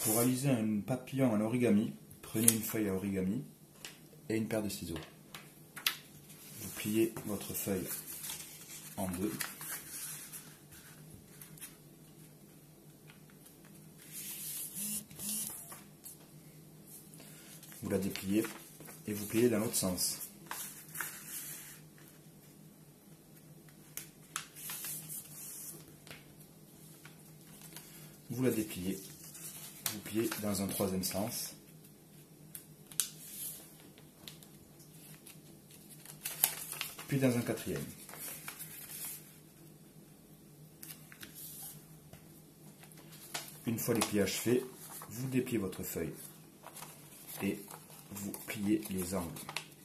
Pour réaliser un papillon en origami, prenez une feuille à origami et une paire de ciseaux. Vous pliez votre feuille en deux. Vous la dépliez et vous pliez dans l'autre sens. Vous la dépliez, vous pliez dans un troisième sens. Puis dans un quatrième. Une fois les pliages faits, vous dépliez votre feuille et vous pliez les angles.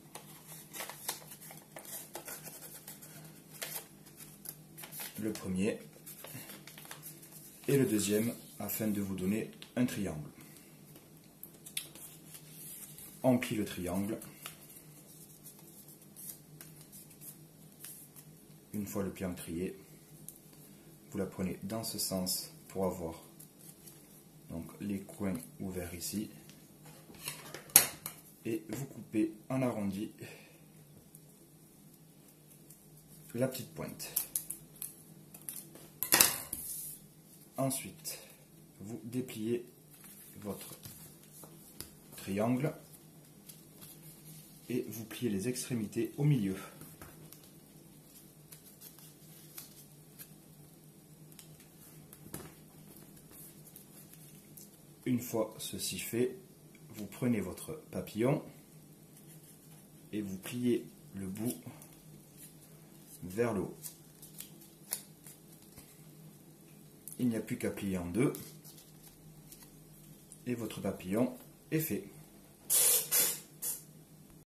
Le premier et le deuxième afin de vous donner un triangle. On plie le triangle. Une fois le pliant trié, vous la prenez dans ce sens pour avoir donc les coins ouverts ici et vous coupez en arrondi la petite pointe. Ensuite, vous dépliez votre triangle et vous pliez les extrémités au milieu. Une fois ceci fait, vous prenez votre papillon et vous pliez le bout vers le haut. Il n'y a plus qu'à plier en deux et votre papillon est fait.